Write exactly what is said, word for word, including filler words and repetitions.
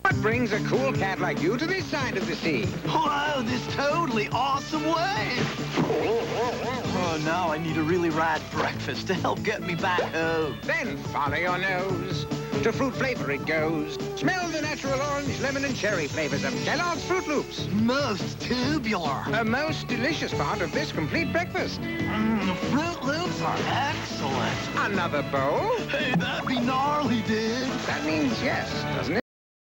What brings a cool cat like you to this side of the sea? Whoa, this totally awesome wave! Oh, now I need a really rad breakfast to help get me back home. Then follow your nose. To fruit flavor it goes. Smell the natural orange, lemon, and cherry flavors of Kellogg's Fruit Loops. Most tubular. A most delicious part of this complete breakfast. Mm, Fruit Loops are excellent. Another bowl? Hey, that'd be gnarly, dude. That means yes, doesn't it?